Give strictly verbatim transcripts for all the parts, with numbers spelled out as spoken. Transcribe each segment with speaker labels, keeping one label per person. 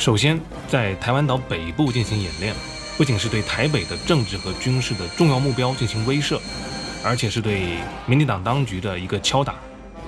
Speaker 1: 首先，在台湾岛北部进行演练，不仅是对台北的政治和军事的重要目标进行威慑，而且是对民进党当局的一个敲打。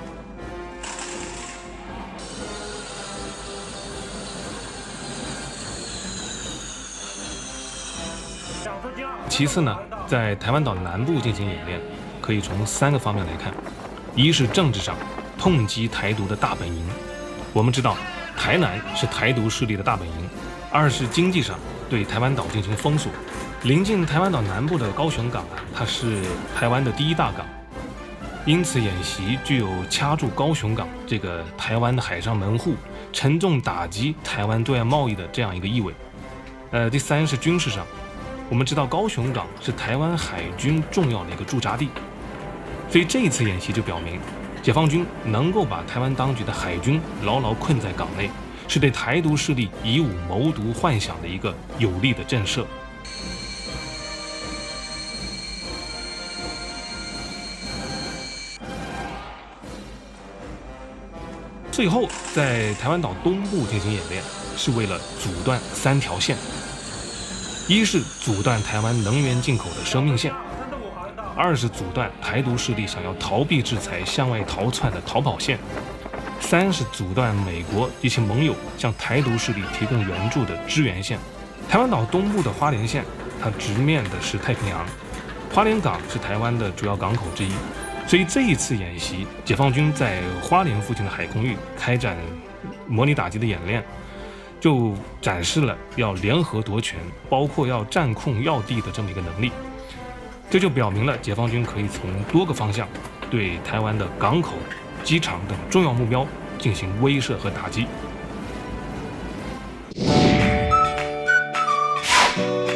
Speaker 1: 其次呢，在台湾岛南部进行演练，可以从三个方面来看：一是政治上，痛击台独的大本营，我们知道台南是台独势力的大本营；二是经济上，对台湾岛进行封锁。临近台湾岛南部的高雄港啊，它是台湾的第一大港，因此演习具有掐住高雄港这个台湾的海上门户，沉重打击台湾对外贸易的这样一个意味。呃，第三是军事上。我们知道高雄港是台湾海军重要的一个驻扎地，所以这一次演习就表明，解放军能够把台湾当局的海军牢牢困在港内，是对台独势力以武谋独幻想的一个有力的震慑。最后，在台湾岛东部进行演练，是为了阻断三条线。一是阻断台湾能源进口的生命线，二是阻断台独势力想要逃避制裁向外逃窜的逃跑线，三是阻断美国及其盟友向台独势力提供援助的支援线。台湾岛东部的花莲县，它直面的是太平洋，花莲港是台湾的主要港口之一，所以这一次演习，解放军在花莲附近的海空域开展模拟打击的演练，就展示了要联合夺权，包括要占控要地的这么一个能力。这就表明了解放军可以从多个方向对台湾的港口、机场等重要目标进行威慑和打击。